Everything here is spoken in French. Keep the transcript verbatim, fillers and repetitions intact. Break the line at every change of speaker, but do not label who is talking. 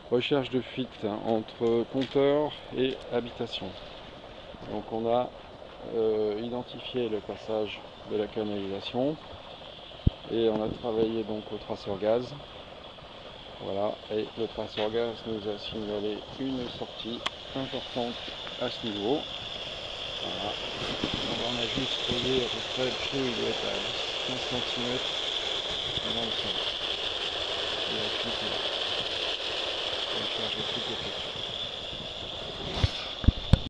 Recherche de fuite entre compteur et habitation. Donc on a euh, identifié le passage de la canalisation et on a travaillé donc au traceur gaz. Voilà, et le traceur gaz nous a signalé une sortie importante à ce niveau. Voilà. Donc on a juste posé à peu près le feu, il doit être à quinze centimètres dans le sol. Et la fuite est là. On charge tout est fait.